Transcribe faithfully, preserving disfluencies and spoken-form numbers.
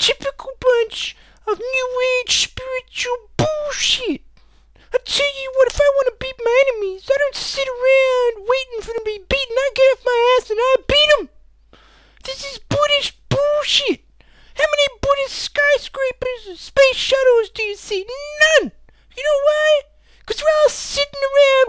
typical bunch of New Age spiritual bullshit. I tell you what, if I want to beat my enemies, I don't sit around waiting for them to be beaten. I get off my ass and I beat them. This is Buddhist bullshit. How many Buddhist skyscrapers and space shuttles do you see? None. You know why? Because we're all sitting around